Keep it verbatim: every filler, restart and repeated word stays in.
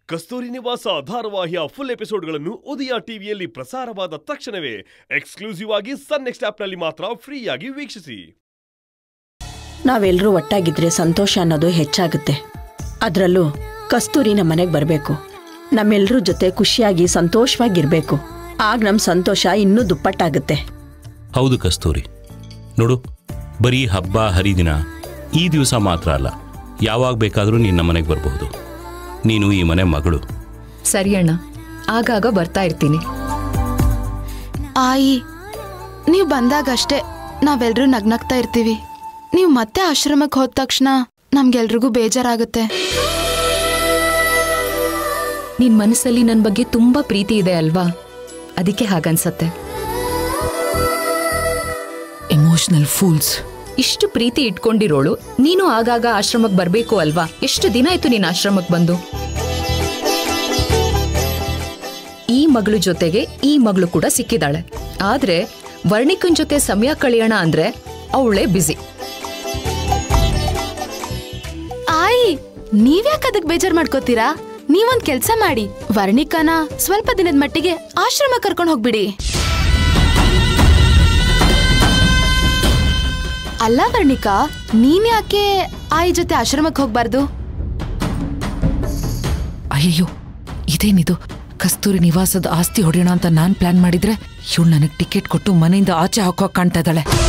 ಕಸ್ತೂರಿ ನಿವಾಸ ಧಾರಾವಾಹಿಯ ಫುಲ್ ಎಪಿಸೋಡ್ಗಳನ್ನು ಉದಯ ಟಿವಿಯಲ್ಲಿ ಪ್ರಸಾರವಾದ ತಕ್ಷಣವೇ ಎಕ್ಸ್ಕ್ಲೂಸಿವ್ ಆಗಿ ಸನ್ ನೆಕ್ಸ್ಟ್ ಆಪ್ ನಲ್ಲಿ ಮಾತ್ರ ಫ್ರೀ ಆಗಿ ವೀಕ್ಷಿಸಿ. ನಾವೆಲ್ಲರೂ ಒಟ್ಟಾಗಿದ್ರೆ ಸಂತೋಷ ಅನ್ನೋದು ಹೆಚ್ಚಾಗುತ್ತೆ. ಅದರಲ್ಲೂ ಕಸ್ತೂರಿ ನಮ್ಮ ಮನೆಗೆ ಬರಬೇಕು. ನಮ್ಮೆಲ್ಲರ ಜೊತೆ ಖುಷಿಯಾಗಿ ಸಂತೋಷವಾಗಿರಬೇಕು. ಆಗ ನಮ್ಮ ಸಂತೋಷ ಇನ್ನೂ ದುಪ್ಪಟ್ಟಾಗುತ್ತೆ. ಹೌದು ಕಸ್ತೂರಿ, ನೋಡು, ಬರೀ ಹಬ್ಬ ಹರಿದಿನ ಈ ದಿವಸ ಮಾತ್ರ ಅಲ್ಲ, ಯಾವಾಗ ಬೇಕಾದರೂ ನೀನು ನಮ್ಮ ಮನೆಗೆ ಬರಬಹುದು. ನೀನು ಈ ಮನೆ ಮಗಳು. ಸರಿ ಅಣ್ಣ, ಆಗಾಗ ಬರ್ತಾ ಇರ್ತೀನಿ. ಆಯಿ, ನೀವು ಬಂದಾಗಷ್ಟೇ ನಾವೆಲ್ಲರೂ ನಗ್ನಗ್ತಾ ಇರ್ತೀವಿ. ನೀವು ಮತ್ತೆ ಆಶ್ರಮಕ್ಕೆ ಹೋದ ತಕ್ಷಣ ನಮ್ಗೆಲ್ರಿಗೂ ಬೇಜಾರಾಗುತ್ತೆ. ನಿನ್ ಮನಸ್ಸಲ್ಲಿ ನನ್ನ ಬಗ್ಗೆ ತುಂಬಾ ಪ್ರೀತಿ ಇದೆ ಅಲ್ವಾ, ಅದಕ್ಕೆ ಹಾಗನ್ಸತ್ತೆ. Emotional fools. ಇಷ್ಟು ಪ್ರೀತಿ ಇಟ್ಕೊಂಡಿರೋಳು ನೀನು ಆಗಾಗ ಆಶ್ರಮಕ್ಕೆ ಬರ್ಬೇಕು ಅಲ್ವಾ? ಎಷ್ಟು ದಿನ ಆಯ್ತು ನೀನ್ ಆಶ್ರಮಕ್ಕೆ ಬಂದು? ಈ ಮಗಳು ಜೊತೆಗೆ ಈ ಮಗಳು ಕೂಡ ಸಿಕ್ಕಿದಾಳೆ. ಆದ್ರೆ ವರ್ಣಿಕನ್ ಜೊತೆ ಸಮಯ ಕಳೆಯೋಣ ಅಂದ್ರೆ ಅವಳೇ ಬಿಸಿ. ಆಯಿ, ನೀವ್ಯಾಕೆ ಅದಕ್ಕೆ ಬೇಜಾರ್ ಮಾಡ್ಕೋತೀರಾ? ನೀವೊಂದ್ ಕೆಲ್ಸ ಮಾಡಿ, ವರ್ಣಿಕನ ಸ್ವಲ್ಪ ದಿನದ ಮಟ್ಟಿಗೆ ಆಶ್ರಮ ಕರ್ಕೊಂಡು ಹೋಗ್ಬಿಡಿ. ಅಲ್ಲ ವರ್ಣಿಕಾ, ನೀನ್ ಯಾಕೆ ಆಯಿ ಜೊತೆ ಆಶ್ರಮಕ್ಕೆ ಹೋಗ್ಬಾರ್ದು? ಅಯ್ಯಯ್ಯೋ, ಇದೇನಿದು? ಕಸ್ತೂರಿ ನಿವಾಸದ ಆಸ್ತಿ ಹೊಡೆಯೋಣ ಅಂತ ನಾನ್ ಪ್ಲಾನ್ ಮಾಡಿದ್ರೆ ಇವಳು ನನಗೆ ಟಿಕೆಟ್ ಕೊಟ್ಟು ಮನೆಯಿಂದ ಆಚೆ ಹಾಕೋ ಕಾಣ್ತಾ ಇದ್ದಾಳೆ.